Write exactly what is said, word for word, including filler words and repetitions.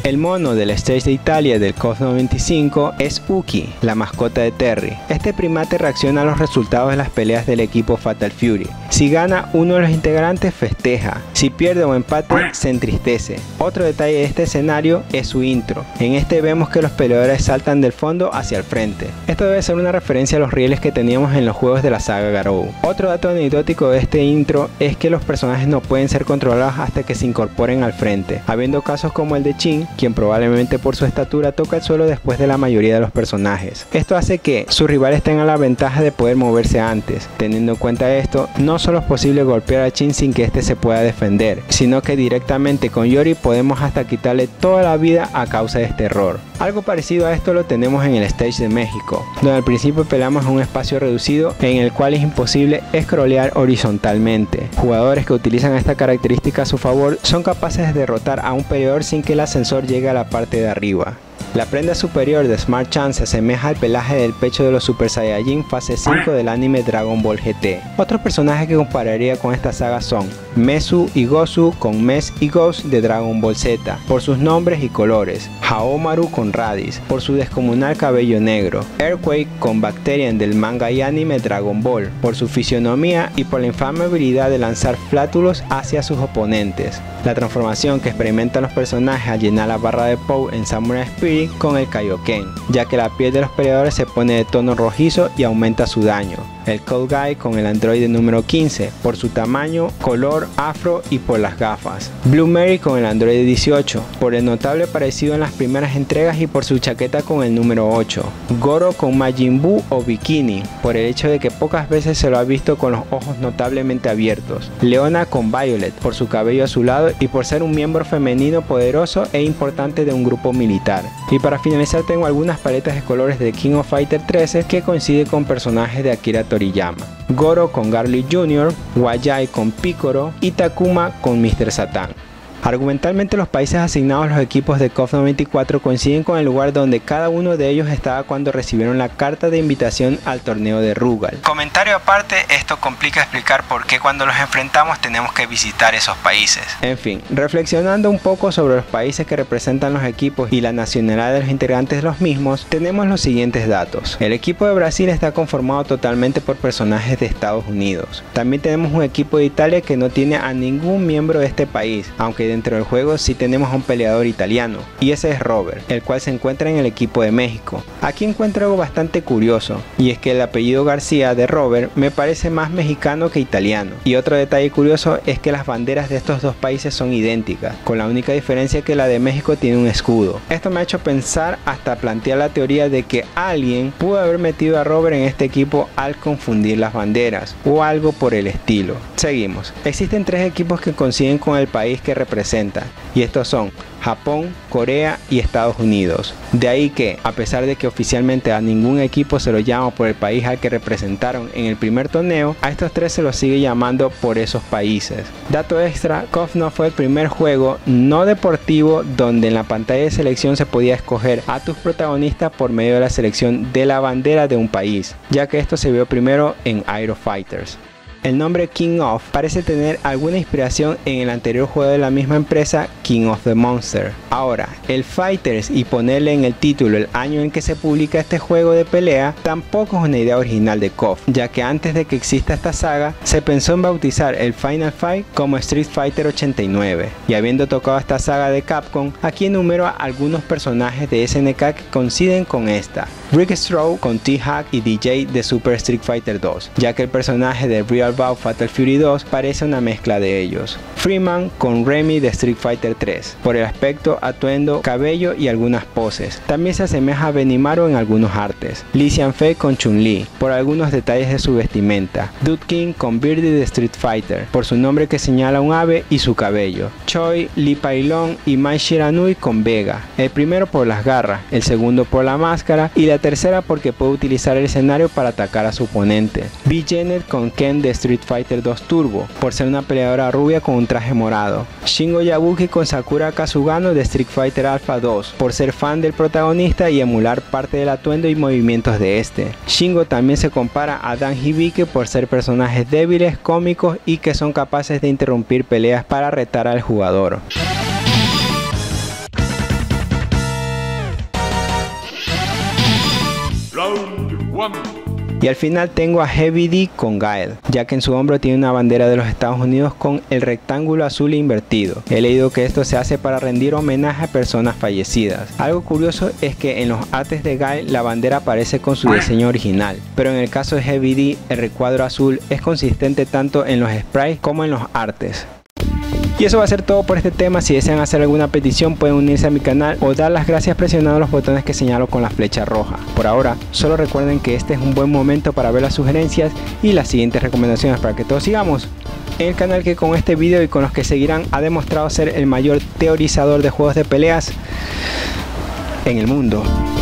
El mono del stage de Italia del C O F noventa y cinco es Uki, la mascota de Terry. Este primate reacciona a los resultados de las peleas del equipo Fatal Fury. Si gana, uno de los integrantes festeja. Si pierde o empate, se entristece. Otro detalle de este escenario es su intro. En este vemos que los peleadores saltan del fondo hacia el frente. Esto debe ser una referencia a los rieles que teníamos en los juegos de la saga Garou. Otro dato anecdótico de este intro es que los personajes no pueden ser controlados hasta que se incorporen al frente, habiendo casos como el de Chin, quien probablemente por su estatura toca el suelo después de la mayoría de los personajes. Esto hace que sus rivales tengan la ventaja de poder moverse antes. Teniendo en cuenta esto, no solo es posible golpear a Chin sin que éste se pueda defender, sino que directamente con Yori podemos hasta quitarle toda la vida a causa de este error. Algo parecido a esto lo tenemos en el stage de México, donde al principio peleamos en un espacio reducido en el cual es imposible scrollear horizontalmente. Jugadores que utilizan esta característica a su favor son capaces de derrotar a un peleador sin que el ascensor llegue a la parte de arriba. La prenda superior de Smart Chan se asemeja al pelaje del pecho de los Super Saiyajin fase cinco del anime Dragon Ball G T. Otros personajes que compararía con esta saga son Mesu y Gozu con Mes y Goz de Dragon Ball Z, por sus nombres y colores, Haomaru con Raditz, por su descomunal cabello negro, Earthquake con Bacterian del manga y anime Dragon Ball, por su fisionomía y por la infame habilidad de lanzar flátulos hacia sus oponentes, la transformación que experimentan los personajes al llenar la barra de Pou en Samurai Spirit con el Kaioken, ya que la piel de los peleadores se pone de tono rojizo y aumenta su daño. El Cold Guy con el androide número quince, por su tamaño, color, afro y por las gafas. Blue Mary con el androide dieciocho, por el notable parecido en las primeras entregas y por su chaqueta con el número ocho. Goro con Majin Buu o Bikini, por el hecho de que pocas veces se lo ha visto con los ojos notablemente abiertos. Leona con Violet, por su cabello azulado y por ser un miembro femenino poderoso e importante de un grupo militar. Y para finalizar tengo algunas paletas de colores de King of Fighter trece que coincide con personajes de Akira Toriyama. Goro con Garlic junior, Wayai con Picoro y Takuma con mister Satan. Argumentalmente, los países asignados a los equipos de C O F noventa y cuatro coinciden con el lugar donde cada uno de ellos estaba cuando recibieron la carta de invitación al torneo de Rugal. Comentario aparte, esto complica explicar por qué cuando los enfrentamos tenemos que visitar esos países. En fin, reflexionando un poco sobre los países que representan los equipos y la nacionalidad de los integrantes de los mismos, tenemos los siguientes datos. El equipo de Brasil está conformado totalmente por personajes de Estados Unidos. También tenemos un equipo de Italia que no tiene a ningún miembro de este país, aunque dentro del juego sí tenemos a un peleador italiano, y ese es Robert, el cual se encuentra en el equipo de México. Aquí encuentro algo bastante curioso, y es que el apellido García de Robert me parece más mexicano que italiano. Y otro detalle curioso es que las banderas de estos dos países son idénticas, con la única diferencia que la de México tiene un escudo. Esto me ha hecho pensar hasta plantear la teoría de que alguien pudo haber metido a Robert en este equipo al confundir las banderas, o algo por el estilo. Seguimos. Existen tres equipos que coinciden con el país que representan, y estos son Japón, Corea y Estados Unidos. De ahí que, a pesar de que oficialmente a ningún equipo se lo llama por el país al que representaron en el primer torneo, a estos tres se los sigue llamando por esos países. Dato extra, C O F no fue el primer juego no deportivo donde en la pantalla de selección se podía escoger a tus protagonistas por medio de la selección de la bandera de un país, ya que esto se vio primero en Aero Fighters. El nombre King of parece tener alguna inspiración en el anterior juego de la misma empresa, King of the Monster. Ahora, el Fighters y ponerle en el título el año en que se publica este juego de pelea tampoco es una idea original de C O F, ya que antes de que exista esta saga se pensó en bautizar el Final Fight como Street Fighter ochenta y nueve, y habiendo tocado esta saga de Capcom, aquí enumero a algunos personajes de S N K que coinciden con esta: Rick Strode con T-Hack y D J de Super Street Fighter dos, ya que el personaje de Real Bout Fatal Fury dos parece una mezcla de ellos. Freeman con Remy de Street Fighter tres, por el aspecto, atuendo, cabello y algunas poses. También se asemeja a Benimaru en algunos artes. Lee Xianfei con Chun-Li, por algunos detalles de su vestimenta. Dude King con Birdie de Street Fighter, por su nombre que señala un ave y su cabello. Choi, Lee Pailong y Mai Shiranui con Vega, el primero por las garras, el segundo por la máscara y la tercera porque puede utilizar el escenario para atacar a su oponente. B. Janet con Ken de Street Fighter dos Turbo, por ser una peleadora rubia con un traje morado. Shingo Yabuki con Sakura Kazugano de Street Fighter Alpha dos, por ser fan del protagonista y emular parte del atuendo y movimientos de este. Shingo también se compara a Dan Hibiki por ser personajes débiles, cómicos y que son capaces de interrumpir peleas para retar al jugador. Y al final tengo a Heavy D con Guile, ya que en su hombro tiene una bandera de los Estados Unidos con el rectángulo azul invertido. He leído que esto se hace para rendir homenaje a personas fallecidas. Algo curioso es que en los artes de Guile la bandera aparece con su diseño original, pero en el caso de Heavy D el recuadro azul es consistente tanto en los sprites como en los artes. Y eso va a ser todo por este tema. Si desean hacer alguna petición pueden unirse a mi canal o dar las gracias presionando los botones que señalo con la flecha roja. Por ahora, solo recuerden que este es un buen momento para ver las sugerencias y las siguientes recomendaciones para que todos sigamos en el canal que con este video y con los que seguirán ha demostrado ser el mayor teorizador de juegos de peleas en el mundo.